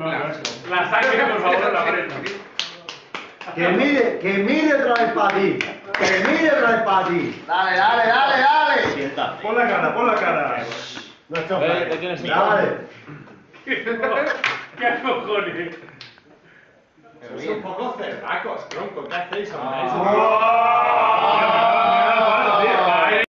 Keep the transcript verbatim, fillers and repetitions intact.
La saque, por favor, la pared. Que mire, que mire otra vez para ti. Que mire otra vez para ti. Dale, dale, dale, dale. Sienta. Pon la cara, pon la cara. No es Ve, te tienes Dale. ¿Qué cojones? Sois un poco cerracos, tronco. ¿Qué hacéis? Ah.